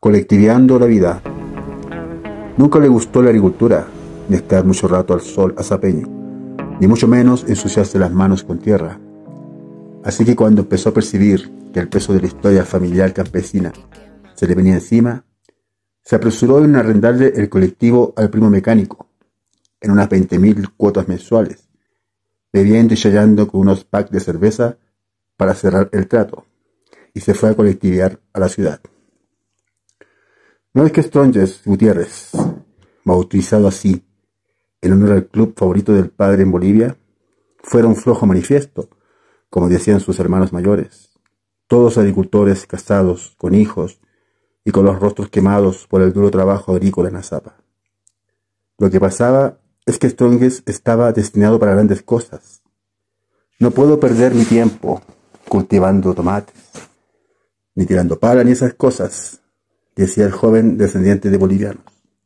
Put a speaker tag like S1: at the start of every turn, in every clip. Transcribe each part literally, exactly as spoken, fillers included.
S1: colectiveando la vida. Nunca le gustó la agricultura, ni estar mucho rato al sol a zapeño, ni mucho menos ensuciarse las manos con tierra. Así que cuando empezó a percibir que el peso de la historia familiar campesina se le venía encima, se apresuró en arrendarle el colectivo al primo mecánico, en unas veinte mil cuotas mensuales, bebiendo y chayando con unos packs de cerveza para cerrar el trato, y se fue a colectivear a la ciudad. No es que Stronges Gutiérrez, bautizado así en honor al club favorito del padre en Bolivia, fuera un flojo manifiesto, como decían sus hermanos mayores, todos agricultores casados, con hijos y con los rostros quemados por el duro trabajo agrícola en Azapa. Lo que pasaba es que Stronges estaba destinado para grandes cosas. No puedo perder mi tiempo cultivando tomates, ni tirando pala ni esas cosas, decía el joven descendiente de bolivianos.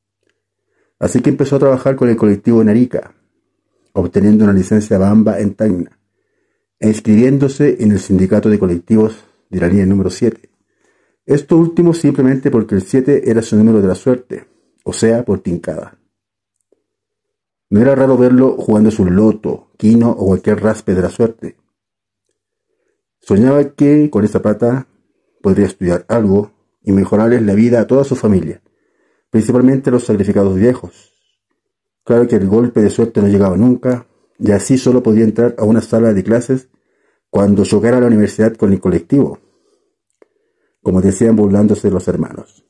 S1: Así que empezó a trabajar con el colectivo en Arica, obteniendo una licencia Bamba en Tacna, e inscribiéndose en el sindicato de colectivos de la línea número siete. Esto último simplemente porque el siete era su número de la suerte, o sea, por tincada. No era raro verlo jugando su loto, quino o cualquier raspe de la suerte. Soñaba que con esa plata podría estudiar algo y mejorarles la vida a toda su familia, principalmente a los sacrificados viejos. Claro que el golpe de suerte no llegaba nunca, y así solo podía entrar a una sala de clases cuando chocara la universidad con el colectivo, como decían burlándose los hermanos.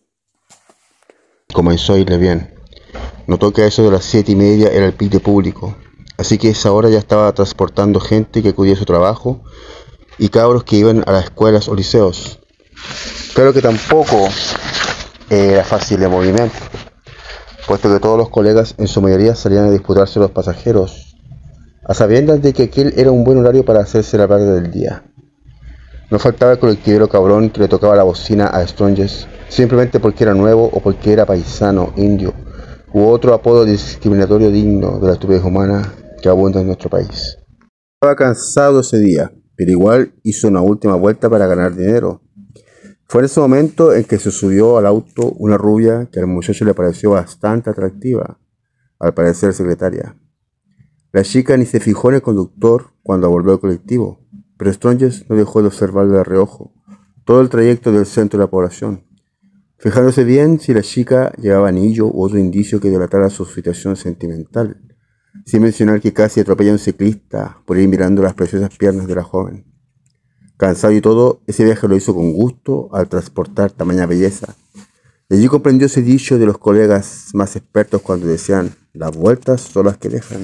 S2: Comenzó a irle bien. Notó que a eso de las siete y media era el pic de público, así que a esa hora ya estaba transportando gente que acudía a su trabajo y cabros que iban a las escuelas o liceos. Claro que tampoco era fácil el movimiento, puesto que todos los colegas en su mayoría salían a disputarse los pasajeros, a sabiendas de que aquel era un buen horario para hacerse la tarde del día. No faltaba el colectivero cabrón que le tocaba la bocina a Stronges, simplemente porque era nuevo o porque era paisano, indio, u otro apodo discriminatorio digno de la estupidez humana que abunda en nuestro país.
S1: Estaba cansado ese día, pero igual hizo una última vuelta para ganar dinero. Fue en ese momento en que se subió al auto una rubia que al muchacho le pareció bastante atractiva, al parecer secretaria. La chica ni se fijó en el conductor cuando abordó el colectivo, pero Stronges no dejó de observarlo de reojo todo el trayecto del centro de la población, fijándose bien si la chica llevaba anillo u otro indicio que delatara su situación sentimental, sin mencionar que casi atropella a un ciclista por ir mirando las preciosas piernas de la joven. Cansado y todo, ese viaje lo hizo con gusto al transportar tamaña belleza. Y allí comprendió ese dicho de los colegas más expertos cuando decían: las vueltas son las que dejan.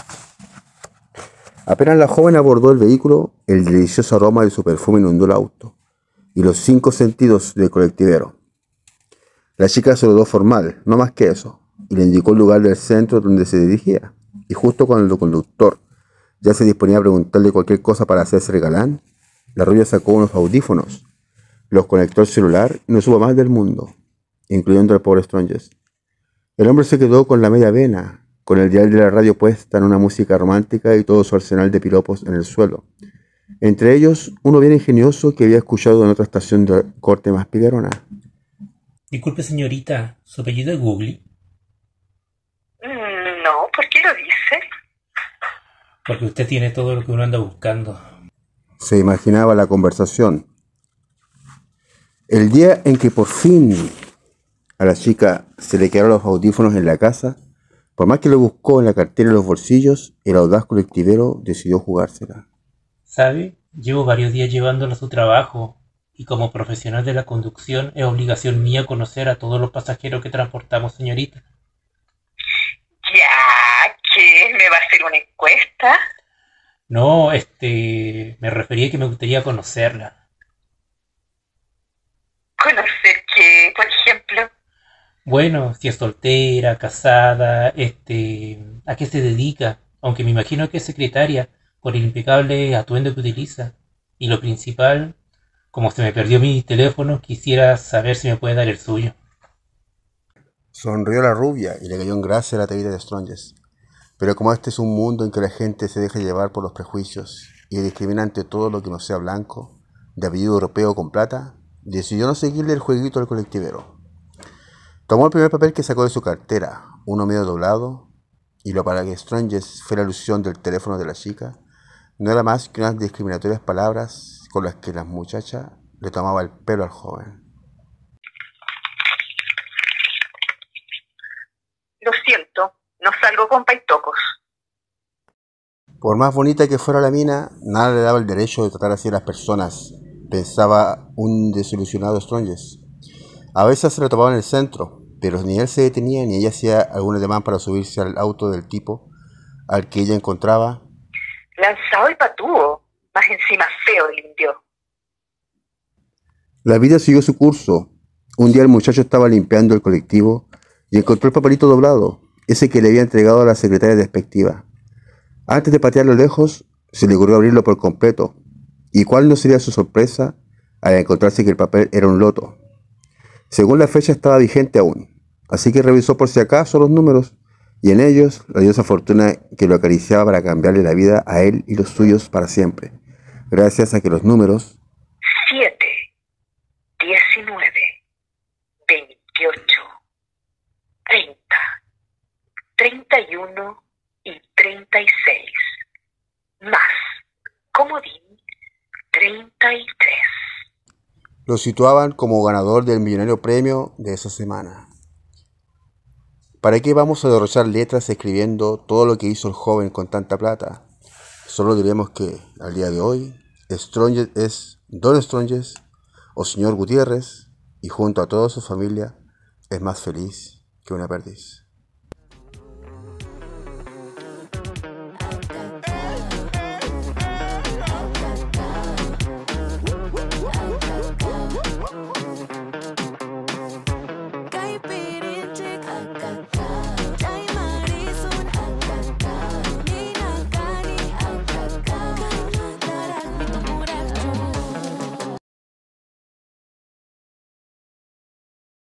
S1: Apenas la joven abordó el vehículo, el delicioso aroma de su perfume inundó el auto y los cinco sentidos del colectivero. La chica saludó formal, no más que eso, y le indicó el lugar del centro donde se dirigía. Y justo cuando el conductor ya se disponía a preguntarle cualquier cosa para hacerse el galán, la rubia sacó unos audífonos, los conectó al celular y no supo más del mundo, incluyendo al pobre Stronges. El hombre se quedó con la media vena, con el dial de la radio puesta en una música romántica y todo su arsenal de piropos en el suelo. Entre ellos, uno bien ingenioso que había escuchado en otra estación de corte más picarona.
S3: Disculpe, señorita, ¿su apellido es Google?
S4: No, ¿por qué lo dice?
S3: Porque usted tiene todo lo que uno anda buscando.
S1: Se imaginaba la conversación. El día en que por fin a la chica se le quedaron los audífonos en la casa, por más que lo buscó en la cartera y en los bolsillos, el audaz colectivero decidió jugársela.
S3: ¿Sabe? Llevo varios días llevándola a su trabajo, y como profesional de la conducción es obligación mía conocer a todos los pasajeros que transportamos, señorita.
S4: Ya, ¿qué? ¿Me va a hacer una encuesta?
S3: No, este... me refería a que me gustaría conocerla.
S4: ¿Conocer qué, por ejemplo?
S3: Bueno, si es soltera, casada, este... ¿a qué se dedica? Aunque me imagino que es secretaria, por el impecable atuendo que utiliza. Y lo principal, como se me perdió mi teléfono, quisiera saber si me puede dar el suyo.
S1: Sonrió la rubia y le cayó en gracia la teoría de Stronges. Pero como este es un mundo en que la gente se deja llevar por los prejuicios y discrimina ante todo lo que no sea blanco, de apellido europeo con plata, decidió no seguirle el jueguito al colectivero.
S2: Tomó el primer papel que sacó de su cartera, uno medio doblado, y lo para que Stranges fue la alusión del teléfono de la chica, no era más que unas discriminatorias palabras con las que la muchacha le tomaba el pelo al joven.
S4: Lo siento, no salgo con paitocos.
S2: Por más bonita que fuera la mina, nada le daba el derecho de tratar así a las personas, pensaba un desilusionado Stranges. A veces se lo tomaba en el centro, pero ni él se detenía ni ella hacía algún ademán para subirse al auto del tipo al que ella encontraba.
S4: Lanzado y patúo, más encima feo el indio.
S2: La vida siguió su curso. Un día el muchacho estaba limpiando el colectivo y encontró el papelito doblado, ese que le había entregado a la secretaria despectiva. Antes de patearlo lejos, se le ocurrió abrirlo por completo, y cuál no sería su sorpresa al encontrarse que el papel era un loto. Según la fecha estaba vigente aún, así que revisó por si acaso los números, y en ellos la diosa fortuna que lo acariciaba para cambiarle la vida a él y los suyos para siempre, gracias a que los números
S4: siete, diecinueve, veintiocho, treinta, treinta y uno y treinta y seis, más, comodín, treinta y tres.
S2: lo situaban como ganador del millonario premio de esa semana. ¿Para qué vamos a derrochar letras escribiendo todo lo que hizo el joven con tanta plata? Solo diremos que, al día de hoy, Stranges es Don Stranges o señor Gutiérrez, y junto a toda su familia es más feliz que una perdiz.